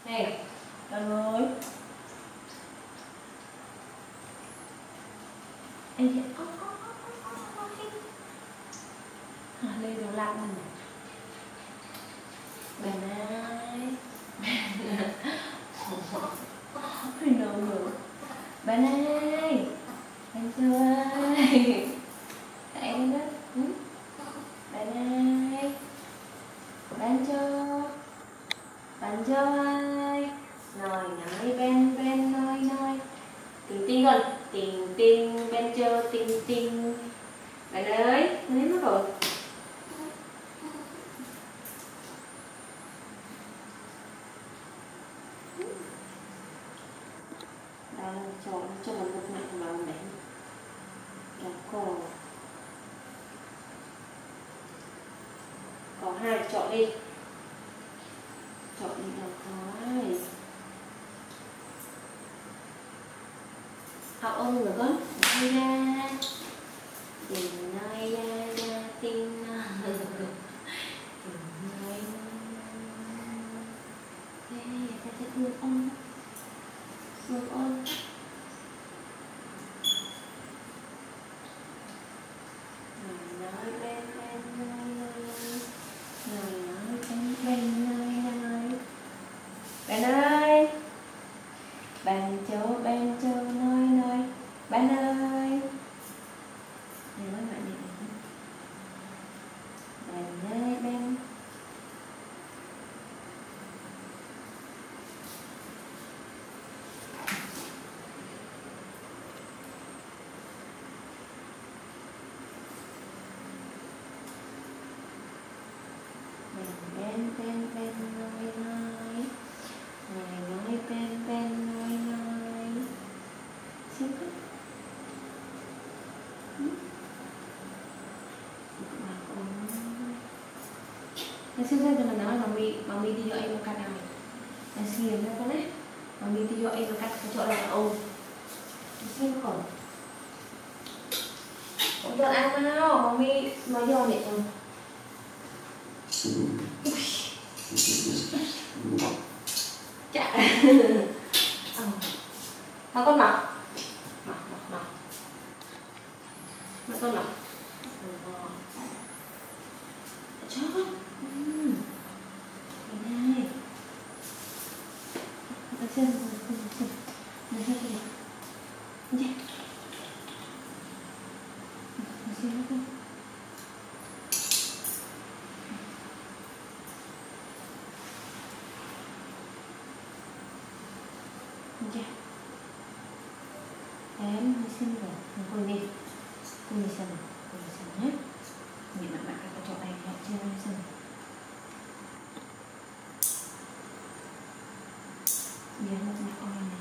Này, con ơi. Anh chị lên đầu lặng này. Bạn ơi. Bạn ơi. Anh chưa ơi. Anh đó. Bạn ơi. Bạn chưa. Bạn chưa ơi. Nói Ben nói. Tình tình con. Tình tình Benjo tình tình. Bạn ơi, nó hết mất rồi. Đây cho một lúc mạnh vào đánh. Kéo cổ. Có hai chọn đi. Chọn đi nào có hai. Học ông nữa con. Haya. Tình Haya tình ta sẽ thương ông. Thương ông. Nói bên Bạn ơi. Benjo nói. Bạn ơi. Để nói bạn này. Bạn ơi Ben. Ben nói. Nói Ben nói. Xin cứ. Xin ra cho mình nói mami đi cho em một cái nào. Anh xin ra con đấy. Mami đi cho em một cái chỗ là ôm. Xin khổ. Không cho ăn nào, mami nói do để rồi. Chà. Mà con mặc. Mà con mặc. Chó. Này. Ở chân. Này hết rồi. Đi. Xin lỗi con. Dạ. Em xin rồi, cùng đi. Cùng đi xem nhé. Nhìn mặt bạn có cho anh lại chưa em xem. Giờ nó sẽ coi này.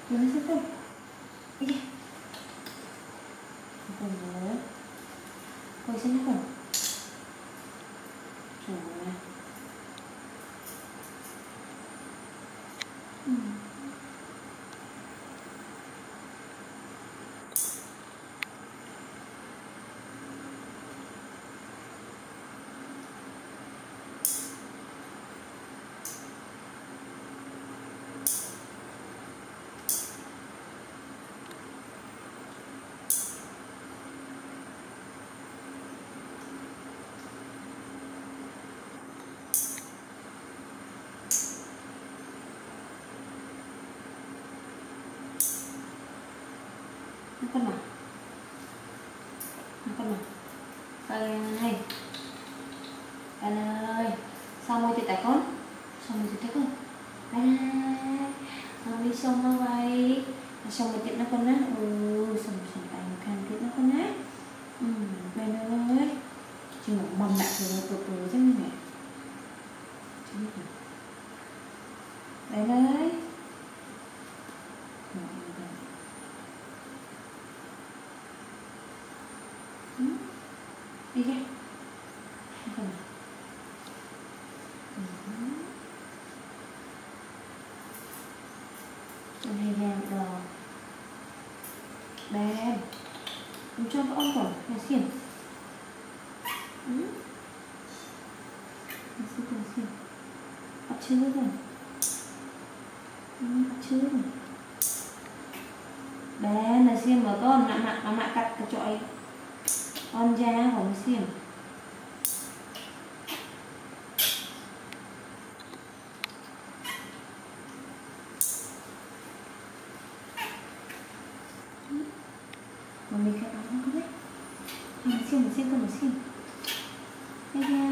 Gimana sih tuh? Iya. Boleh. Kau sini kan? Coba. Makan lah. Makan lah. Đây. Đây ơi. Xong rồi thì tại con. Xong rồi thì tại con. Đây này. Xong đi xong nó vậy. Xong rồi tiếp nó con á. Xong rồi tại một khăn tiếp nó con á. Đây ơi. Chỉ một mầm lại rồi từ chứ mẹ. Đây ơi. Đi ra. Không. Con hay làm đồ. Bèm. Không cho các ông còn nhà xiên. Nhà xiên. Bắt chưa rồi. Bắt chưa rồi. Bèm là xiên mà con nặng cắt cái chọi. Con da của nó xiên. Mà mình cái áo nó có đấy. Mà xiên con mà xiên. Đây ra.